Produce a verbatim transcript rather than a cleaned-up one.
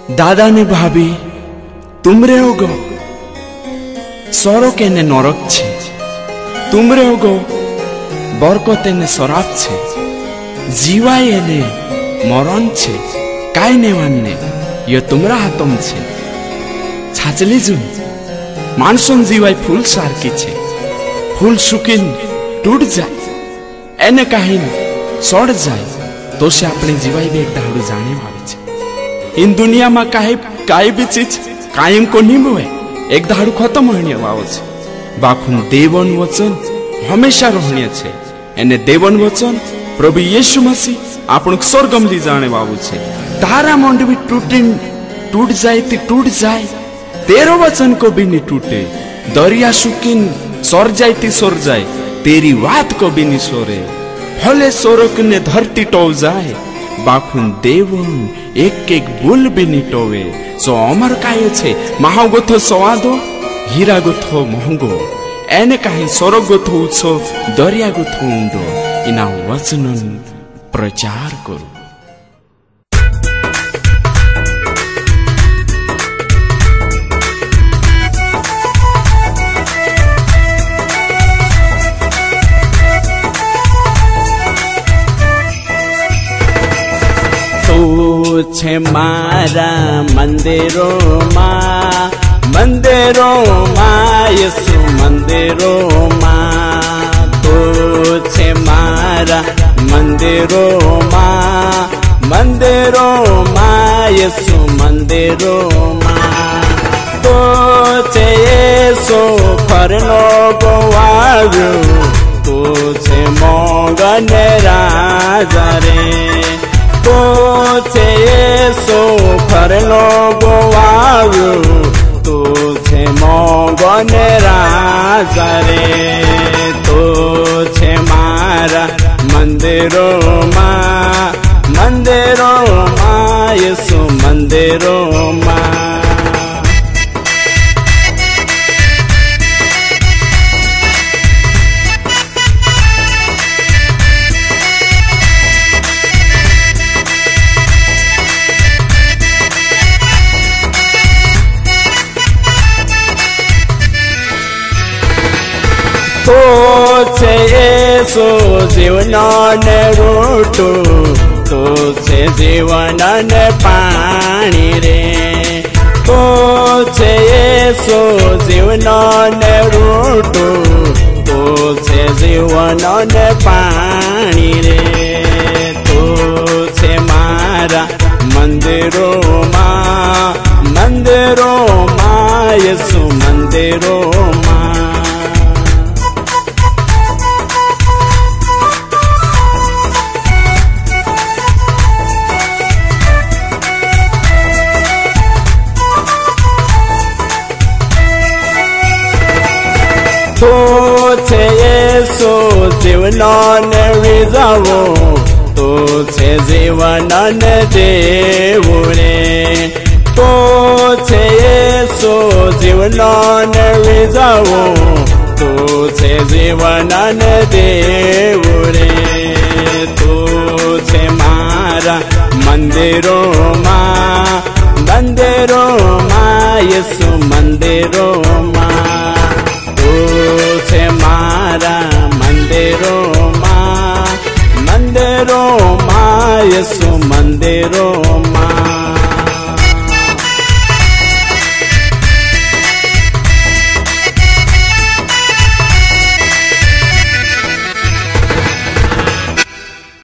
दादा ने भाभी तुमरे होगो सरो के ने नरक छे, तुमरे होगो बरकते ने शराब छे, जीवाय ने मरण छे, काय ने वान्ने ये तुमरा हातम छे। छाचली जुन मानसन जीवाय फूल सारकी छे, फूल सुकीन टूट जाए एने काहीन सड़ जाए तो से अपने जीवाय भी एक दारू जाने वाली छे। इन दुनिया में काई काई भी चीज कायम को नहीं हुए, एक दारू खत्म होने वालो छे। बाखुन देवन वचन हमेशा रहने छे, एने देवन वचन प्रभु यीशु मसीह आपण स्वर्गम ली जाने वालू छे। तारा मंड भी टूटिन टूट जाए ती टूट जाए, तेरो वचन को भी नहीं टूटे। दरिया सुकिन सर जाए ती सर जाए, तेरी बात को भी नहीं सोरे। भले सोरक ने धरती टो जाए, बाखुन देवन एक एक बुल भी नहीं टोवे। सो अमर काय छे महागोथो स्वादो हीरा गोथो महंगो, एने काहे सोरक गोथो उछो दरिया गोथो ऊंडो। इना वचनन प्रचार करो। छे मारा मंदिरो माँ, मंदिरो माँ यीशु मंदिरो माँ। तो छे मारा मंदिरो माँ, मंदिरो माँ यीशु मंदिरो माँ। तो छे येसो फरनो गोवारू, तो छे मोगन राजा रे। तो छे येसो फरनो गोवारू, तो छे मोगन राजा रे। तो छे मारा मंदिरो माँ, मंदिरो माँ यीशु मंदिरो माँ। तो छे येसो जीवनन रूटो, तो छे जीवनन पाणी रे। तो छे येसो जीवनन रूटो, तो छे जीवनन पाणी रे। तो छे मारा मंदिरो माँ, मंदिरो माँ यीशु मंदिरो माँ। तो छे येसो जीवनन विजावो, तो छे जीवनन देवो रे। तो छे येसो जीवनन विजावो, तो छे जीवनन देवो रे। तो छे मारा मंदिरो माँ, मंदिरो माँ यीशु मंदिरो